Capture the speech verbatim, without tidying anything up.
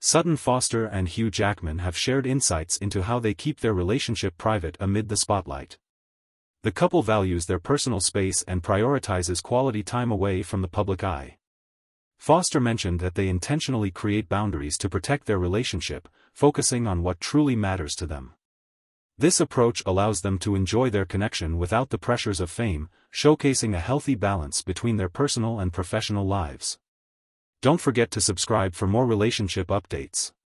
Sutton Foster and Hugh Jackman have shared insights into how they keep their relationship private amid the spotlight. The couple values their personal space and prioritizes quality time away from the public eye. Foster mentioned that they intentionally create boundaries to protect their relationship, focusing on what truly matters to them. This approach allows them to enjoy their connection without the pressures of fame, showcasing a healthy balance between their personal and professional lives. Don't forget to subscribe for more relationship updates.